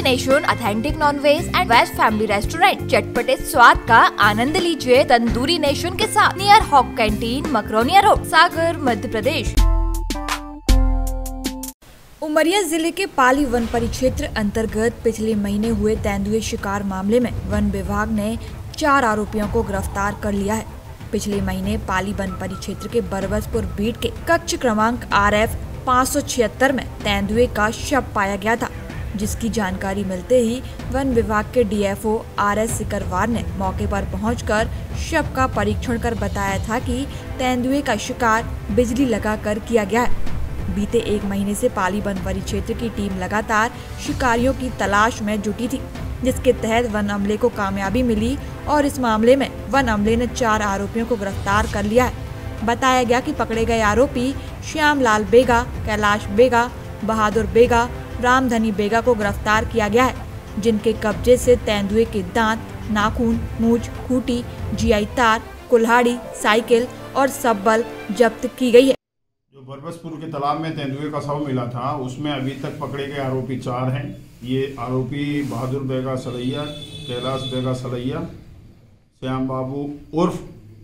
Nation authentic non-veg and veg family restaurant. चटपटे स्वाद का आनंद लीजिए तंदूरी नेशन के साथ। Near Hawk Canteen, Makronia Road, Sagar, Madhya Pradesh. Umaria जिले के पाली वन परिक्षेत्र अंतर्गत पिछले महीने हुए तेंदुए शिकार मामले में वन विभाग ने 4 आरोपियों को गिरफ्तार कर लिया है। पिछले महीने पाली वन परिक्षेत्र के बरबसपुर बीट के कक्ष क्रमांक RF 576 में तेंदुए का शव पाया गया था, जिसकी जानकारी मिलते ही वन विभाग के DFO RS सिकरवार ने मौके पर पहुंचकर शव का परीक्षण कर बताया था कि तेंदुए का शिकार बिजली लगाकर किया गया है। बीते 1 महीने से पाली वन परिक्षेत्र की टीम लगातार शिकारियों की तलाश में जुटी थी, जिसके तहत वन अमले को कामयाबी मिली और इस मामले में वन अमले ने 4 आरोपियों को गिरफ्तार कर लिया है। बताया गया कि पकड़े गए आरोपी श्यामलाल बेगा, कैलाश बेगा, बहादुर बेगा, रामधनी बेगा को गिरफ्तार किया गया है, जिनके कब्जे से तेंदुए के दांत, नाखून, मूंछ, खूंटी, GI तार, कुल्हाड़ी, साइकिल और सब्बल जब्त की गई है। जो बरबसपुर के तालाब में तेंदुए का शव मिला था, उसमें अभी तक पकड़े गए आरोपी 4 हैं। ये आरोपी बहादुर बेगा सलैया, कैलाश बेगा सलैया, श्याम बाबू उर्फ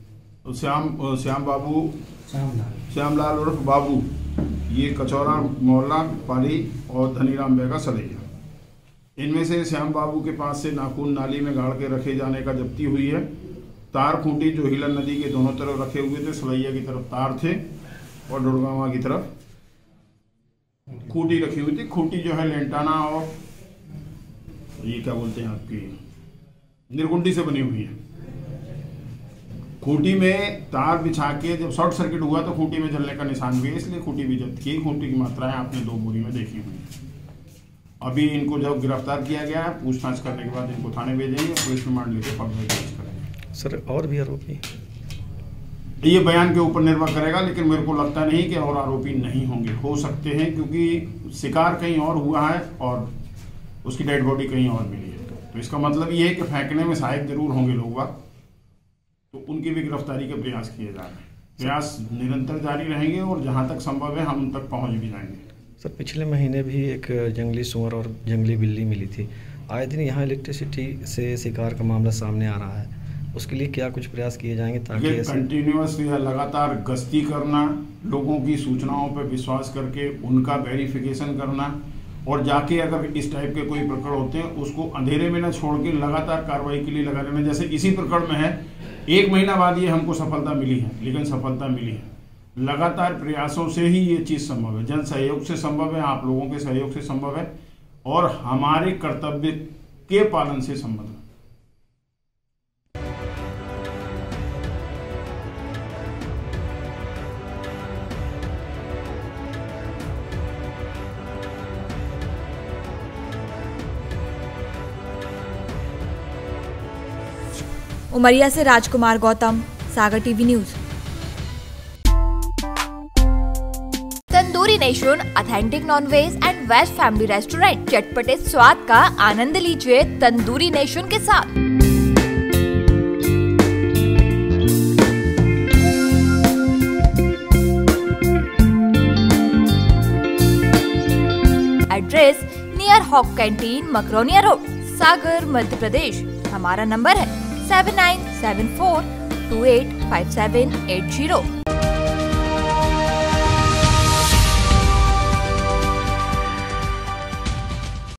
श्यामलाल उर्फ बाबू, ये कचौरा मोहल्ला पाली, और धनीराम बेगा सलैया। इनमें से श्याम बाबू के पास से नाखून नाली में गाड़ के रखे जाने का जब्ती हुई है। तार खूंटी जो हिलन नदी के दोनों तरफ रखे हुए थे, सलैया की तरफ तार थे और डुड़गावा की तरफ खूंटी रखी हुई थी। खूंटी जो है लेंटाना और ये क्या बोलते हैं आपकी निरगुंडी से बनी हुई है। खूंटी में तार बिछा के जब शॉर्ट सर्किट हुआ तो खूंटी में जलने का निशान भी है, इसलिए खूंटी भी जब्त की। खूंटी की मात्राएं आपने 2 बोरी में देखी हुई है। अभी इनको जब गिरफ्तार किया गया है, पूछताछ करने के बाद इनको थाने भेजेंगे, पुलिस रिमांड लेके फर्दर जांच करेंगे। सर, और भी आरोपी? ये बयान के ऊपर निर्भर करेगा, लेकिन मेरे को लगता नहीं कि और आरोपी नहीं होंगे। हो सकते हैं, क्योंकि शिकार कहीं और हुआ है और उसकी डेड बॉडी कहीं और मिली है, तो इसका मतलब ये है कि फेंकने में सहायक जरूर होंगे लोग, तो उनकी भी गिरफ्तारी के प्रयास किए जा रहे हैं। प्रयास निरंतर जारी रहेंगे और जहां तक संभव है हम उन तक पहुंच भी जाएंगे। सर, पिछले महीने भी एक जंगली सुअर और जंगली बिल्ली मिली थी। आए दिन यहाँ इलेक्ट्रिसिटी से शिकार का मामला सामने आ रहा है, उसके लिए क्या कुछ प्रयास किए जाएंगे ताकि कंटिन्यूअस या लगातार गश्ती करना, लोगों की सूचनाओं पर विश्वास करके उनका वेरिफिकेशन करना, और जाके अगर इस टाइप के कोई प्रकरण होते हैं उसको अंधेरे में न छोड़ के लगातार कार्रवाई के लिए लगा रहना। जैसे इसी प्रकरण में है, 1 महीना बाद ये हमको सफलता मिली है, लेकिन सफलता मिली है लगातार प्रयासों से ही ये चीज़ संभव है। जन सहयोग से संभव है, आप लोगों के सहयोग से संभव है, और हमारे कर्तव्य के पालन से संभव है। उमरिया से Rajkumar Gautam, Sagar TV news. Tandoori Nation authentic non-veg and veg family restaurant. चटपटे स्वाद का आनंद लीजिए तंदूरी नेशन के साथ। Address near Hawk Canteen, Makronia Road, Sagar, Madhya Pradesh. हमारा नंबर है 7974285780।